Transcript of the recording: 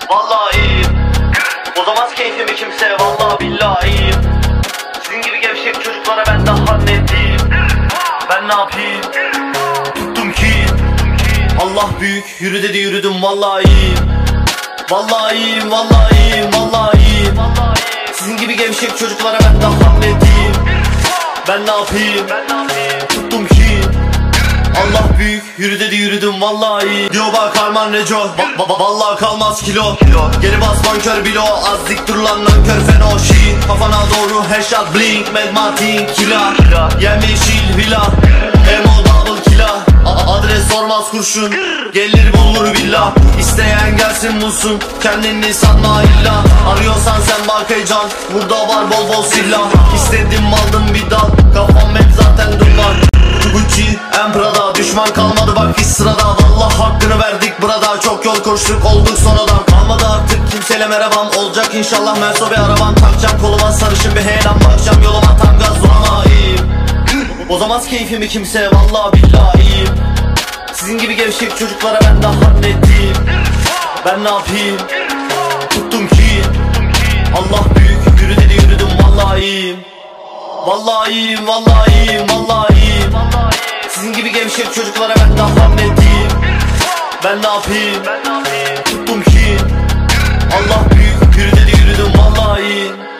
vallahi iyiyim. Bozamaz keyfimi kimse, vallahi billahi iyiyim. Sizin gibi gevşek çocuklara ben daha net değilim. Ben ne yapayım? Tuttum ki Allah büyük, yürü dedi yürüdüm, vallahi iyiyim. Vallahi iyiyim, vallahi iyiyim, vallahi iyiyim. Sizin gibi gevşek çocuklara ben daha net değilim. Ben ne yapayım? Tuttum ki Allah büyük, yürü dedi yürüdüm, vallahi iyi. Diyor bak Arman Reco, vallahi kalmaz kilo. Geri bas nankör bilo, az dik dur lan nankör feno shit. Kafana doğru headshot blink, medmatin kila. Yemyeşil villa, emo double kila. Adres sormaz kurşun, gelir bulur villa. İsteyen gelsin bulsun, kendini sanma illa. Arıyorsan sen bak heyecan, burada var bol bol silah. İstedim aldım bir dal, kafam hep zaten duman. Gucci, Emprada, düşman kalmadı bak hiç sırada. Vallahi hakkını verdik burada, çok yol koştuk olduk sonradan. Kalmadı artık kimseyle merhabam, olacak inşallah Merso bir arabam. Takacağım koluma sarışın bir heyelan, bakacağım yoluma tam gaz zorlamayım. Bozamaz keyfimi kimse, vallahi billahi iyiyim. Sizin gibi gevşek çocuklara ben daha net değilim. Ben ne yapayım? Tuttum ki Allah büyük, yürü dedi yürüdüm, vallahi iyiyim. Vallahi iyiyim, vallahi iyiyim, vallahi iyiyim. Sizin gibi gevşek çocuklara ben daha net değilim. Ben ne yapayım? Tuttum ki Allah büyük, yürü dedi yürüdüm, vallahi iyiyim.